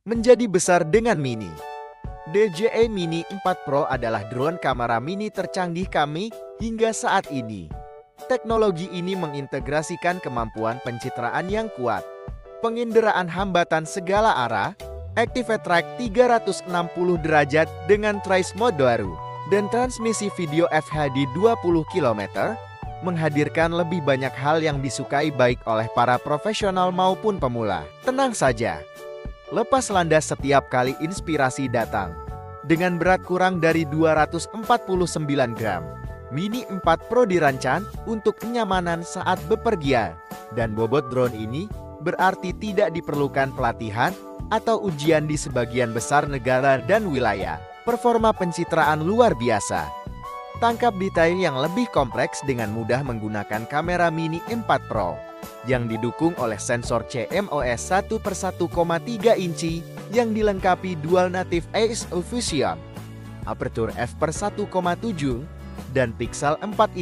menjadi besar dengan Mini. DJI Mini 4 Pro adalah drone kamera mini tercanggih kami hingga saat ini. Teknologi ini mengintegrasikan kemampuan pencitraan yang kuat, penginderaan hambatan segala arah, Activate Track 360 derajat dengan Trace Mode baru, dan transmisi video FHD 20 km, menghadirkan lebih banyak hal yang disukai baik oleh para profesional maupun pemula. Tenang saja, lepas landas setiap kali inspirasi datang. Dengan berat kurang dari 249 gram, Mini 4 Pro dirancang untuk kenyamanan saat bepergian. Dan bobot drone ini berarti tidak diperlukan pelatihan atau ujian di sebagian besar negara dan wilayah. Performa pencitraan luar biasa. Tangkap detail yang lebih kompleks dengan mudah menggunakan kamera Mini 4 Pro yang didukung oleh sensor CMOS 1/1,3 inci yang dilengkapi Dual Native ISO Fusion, aperture f/1,7 dan pixel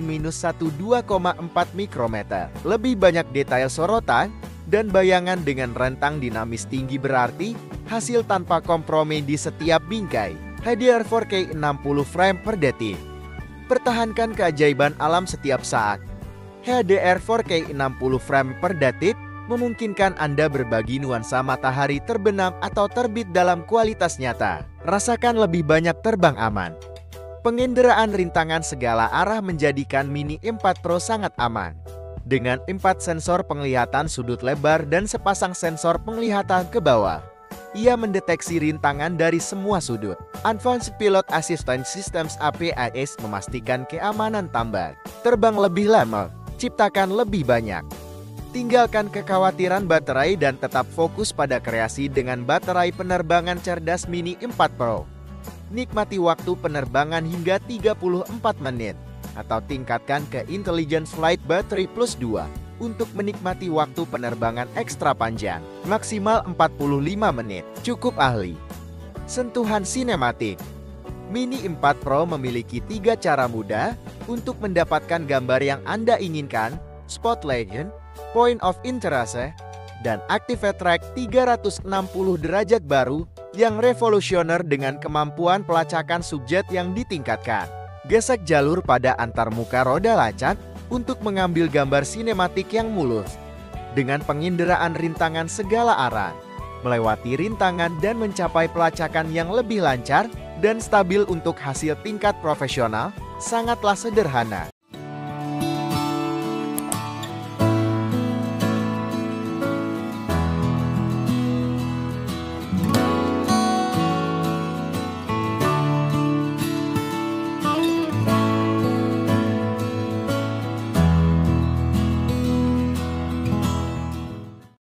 4:-1 2,4 mikrometer. Lebih banyak detail sorotan dan bayangan dengan rentang dinamis tinggi berarti hasil tanpa kompromi di setiap bingkai. HDR 4K 60 frame per detik. Pertahankan keajaiban alam setiap saat. HDR 4K 60 frame per detik memungkinkan Anda berbagi nuansa matahari terbenam atau terbit dalam kualitas nyata. Rasakan lebih banyak terbang aman. Penginderaan rintangan segala arah menjadikan Mini 4 Pro sangat aman. Dengan 4 sensor penglihatan sudut lebar dan sepasang sensor penglihatan ke bawah, ia mendeteksi rintangan dari semua sudut. Advanced Pilot Assistance Systems (APAS) memastikan keamanan tambat. Terbang lebih lama, ciptakan lebih banyak. Tinggalkan kekhawatiran baterai dan tetap fokus pada kreasi dengan baterai penerbangan cerdas Mini 4 Pro. Nikmati waktu penerbangan hingga 34 menit, atau tingkatkan ke Intelligence Flight Battery Plus 2 untuk menikmati waktu penerbangan ekstra panjang, maksimal 45 menit. Cukup ahli. Sentuhan sinematik. Mini 4 Pro memiliki 3 cara mudah untuk mendapatkan gambar yang Anda inginkan: Spotlight, Point of Interest, dan Activate Track 360 derajat baru yang revolusioner dengan kemampuan pelacakan subjek yang ditingkatkan. Gesek jalur pada antarmuka roda lacak untuk mengambil gambar sinematik yang mulus. Dengan penginderaan rintangan segala arah, melewati rintangan dan mencapai pelacakan yang lebih lancar dan stabil untuk hasil tingkat profesional, sangatlah sederhana.